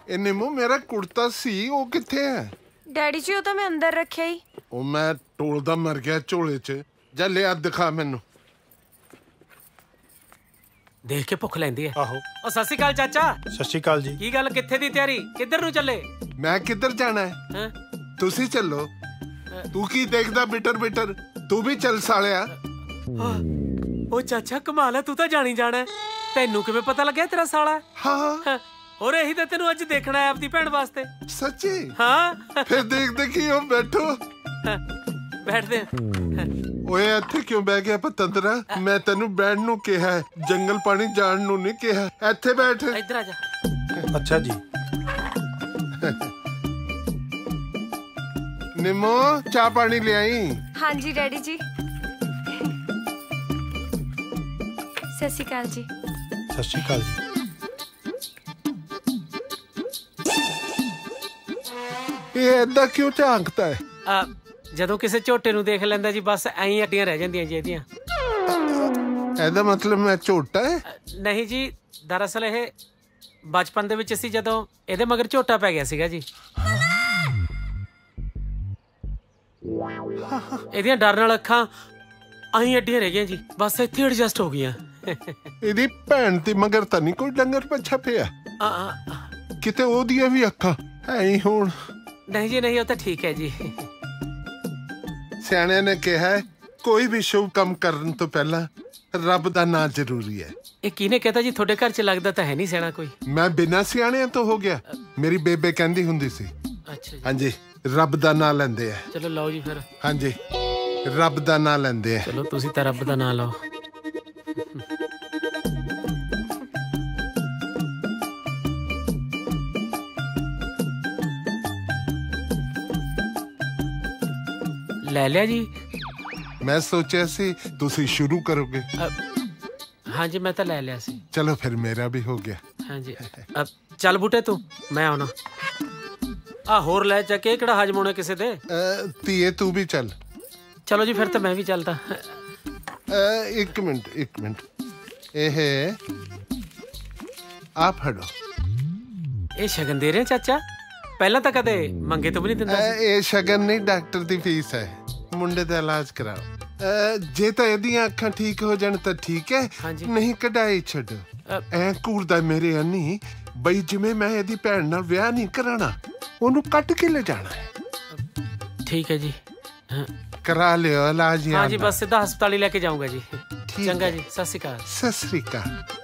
ਇਹ ਨਿੰਮੋ ਮੇਰਾ ਕੁੜਤਾ ਸੀ ਉਹ ਕਿੱਥੇ ਹੈ? ਡੈਡੀ ਜੀ ਉਹ ਤਾਂ ਮੈਂ ਅੰਦਰ ਰੱਖਿਆ ਹੀ। ਉਹ ਮੈਂ ਟੋਲਦਾ ਮਰ ਗਿਆ ਝੋਲੇ 'ਚ। ਜਾ ਲਿਆ ਦਿਖਾ ਮੈਨੂੰ। देख के भुख लैंदी है। आहो। ओ सत श्री अकाल चाचा। सत श्री अकाल जी। की गल कित्थे दी तैयारी? किधर नूं चले? मैं किधर जाना है? तुसी चलो। तू की देखदा बिटर बिटर? तू भी चल सालिया। ओ चाचा कमाल है, तू तो जानी जाना है। तैनू किवें पता लग्या तेरा साला? हाँ। और यही तो तेनू अज देखना है अपनी भैन वास्ते। सच्ची? हाँ। फिर देखते की हो बैठो। बैठते हैं। ओए ਇੱਥੇ ਕਿਉਂ ਬਹਿ ਗਿਆ ਪਤੰਦਰਾ? ਮੈਂ ਤੈਨੂੰ ਬੈਠਣ ਨੂੰ ਕਿਹਾ ਹੈ, ਜੰਗਲ ਪਾਣੀ ਜਾਣ ਨੂੰ ਨਹੀਂ ਕਿਹਾ। ਇੱਥੇ ਬੈਠ। ਇੱਧਰ ਆ ਜਾ। ਅੱਛਾ ਜੀ। ਨਿੰਮੋ ਚਾਹ ਪਾਣੀ ਲਿਆਈ। हाँ जी डैडी जी। सत श्री अकाल जी। सत श्री अकाल जी। ਇਹ ਏਦਾਂ ਕਿਉਂ ਝਾਂਕਦਾ ਹੈ? ਜਦੋਂ ਕਿਸੇ ਝੋਟੇ ਨੂੰ ਦੇਖ ਲੈਂਦਾ ਜੀ ਬਸ ਐਂ ਅੱਡੀਆਂ ਰਹਿ ਜਾਂਦੀਆਂ ਜੀ ਇਹਦੀਆਂ। ਇਹਦਾ ਮਤਲਬ ਮੈਂ ਝੋਟਾ ਹੈ? ਨਹੀਂ ਜੀ, ਦਰਅਸਲ ਇਹ ਬਚਪਨ ਦੇ ਵਿੱਚ ਅਸੀਂ ਜਦੋਂ ਇਹਦੇ ਮਗਰ ਝੋਟਾ ਪੈ ਗਿਆ ਸੀਗਾ ਜੀ। ਇਹਦੀਆਂ ਡਰ ਨਾਲ ਅੱਖਾਂ ਐਂ ਅੱਡੀਆਂ ਰਹਿ ਗਈਆਂ ਜੀ, ਬਸ ਇੱਥੇ ਐਡਜਸਟ ਹੋ ਗਈਆਂ। ਇਹਦੀ ਭੈਣ ਤੇ ਮਗਰ ਤਾਂ ਨਹੀਂ ਕੋਈ ਡੰਗਰ ਪੱਛਾ ਪਿਆ? ਕਿਤੇ ਉਹਦੀਆਂ ਵੀ ਅੱਖਾਂ ਐਂ ਹੀ ਹੋਣ? ਨਹੀਂ ਜੀ ਨਹੀਂ, ਉਹ ਤਾਂ ਠੀਕ ਹੈ ਜੀ। ਸਿਆਣਿਆਂ ਨੇ ਕਿਹਾ ਹੈ ਕੋਈ ਵੀ ਸ਼ੁਭ ਕੰਮ ਕਰਨ ਤੋਂ ਪਹਿਲਾਂ ਰੱਬ ਦਾ ਨਾਂ ਜ਼ਰੂਰੀ ਹੈ। ਇਹ ਕਿਹਨੇ ਕਹਤਾ ਜੀ? ਤੁਹਾਡੇ ਘਰ 'ਚ ਲੱਗਦਾ ਤਾਂ ਹੈ ਨਹੀਂ ਸਿਆਣਾ ਕੋਈ। ਮੈਂ ਬਿਨਾਂ ਸਿਆਣਿਆਂ ਤੋਂ ਹੋ ਗਿਆ। ਮੇਰੀ ਬੇਬੇ ਕਹਿੰਦੀ ਹੁੰਦੀ ਸੀ। ਅੱਛਾ ਜੀ। ਹਾਂਜੀ, ਰੱਬ ਦਾ ਨਾਂ ਲੈਂਦੇ ਆ। ਚਲੋ ਲਓ ਜੀ ਫਿਰ। ਹਾਂਜੀ, ਰੱਬ ਦਾ ਨਾਂ ਲੈਂਦੇ ਆ। ਚਲੋ ਤੁਸੀਂ ਤਾਂ ਰੱਬ ਦਾ ਨਾਂ ਲਓ। ਲੈ ਲਿਆ ਜੀ? ਮੈਂ ਸੋਚਿਆ ਸੀ ਤੁਸੀਂ ਸ਼ੁਰੂ ਕਰੋਗੇ। ਹਾਂਜੀ ਮੈਂ ਤਾਂ ਲੈ ਲਿਆ ਸੀ। ਚਲੋ ਫਿਰ ਮੇਰਾ ਵੀ ਹੋ ਗਿਆ। ਹਾਂਜੀ ਚੱਲ ਬੂਟੇ ਤੂੰ, ਮੈਂ ਆਉਣਾ। ਆ ਹੋਰ ਲੈ ਜਾ ਕੇ ਕਿਹੜਾ ਹਜਮ ਹੋਣਾ ਕਿਸੇ ਦੇ। ਧੀਏ ਤੂੰ ਵੀ ਚੱਲ। ਚਲੋ ਜੀ ਫਿਰ ਤਾਂ ਮੈਂ ਵੀ ਚੱਲਦਾ। ਇੱਕ ਮਿੰਟ ਇਹ ਆ ਫੜੋ। ਇਹ ਸ਼ਗਨ ਦੇ ਰਹੇ ਚਾਚਾ? ਪਹਿਲਾਂ ਤਾਂ ਕਦੇ ਮੰਗੇ ਤੋਂ ਵੀ ਨਹੀਂ ਦਿੰਦਾ। ਇਹ ਸ਼ਗਨ ਨਹੀਂ, ਡਾਕਟਰ ਦੀ ਫੀਸ ਹੈ। ਮੁੰਡੇ ਦਾ ਇਲਾਜ ਕਰਾਓ। ਜੇ ਤਾਂ ਇਹਦੀਆਂ ਅੱਖਾਂ ਠੀਕ ਹੋ ਜਾਣ ਤਾਂ ਠੀਕ ਹੈ, ਨਹੀਂ ਕਢਾਈ ਛੱਡੋ। ਐ ਘੂਰਦਾ ਮੇਰੇ ਅੰਨੀ ਬਈ ਜਿਵੇਂ ਮੈਂ ਇਹਦੀ ਭੈਣ ਨਾਲ ਵਿਆਹ ਨਹੀਂ ਕਰਾਣਾ, ਉਹਨੂੰ ਕੱਟ ਕੇ ਲੈ ਜਾਣਾ ਹੈ। ਠੀਕ ਹੈ ਜੀ, ਕਰਾ ਲਿਓ ਇਲਾਜ। ਹਾਂ ਜੀ, ਬਸ ਸਿੱਧਾ ਹਸਪਤਾਲ ਹੀ ਲੈ ਕੇ ਜਾਊਂਗਾ ਜੀ। ਚੰਗਾ ਜੀ, ਸਤਿ ਸ਼੍ਰੀ ਅਕਾਲ। ਸਤਿ ਸ਼੍ਰੀ ਅਕਾਲ।